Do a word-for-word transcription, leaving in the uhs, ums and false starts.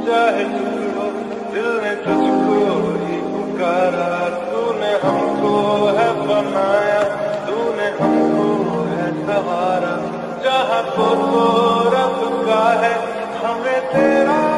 चाहे छोड़ो, दिल ने तुझको ही पुकारा। तूने हमको है बनाया, तूने हमको है सहारा। जहाँ को तो रब का है, हमें तेरा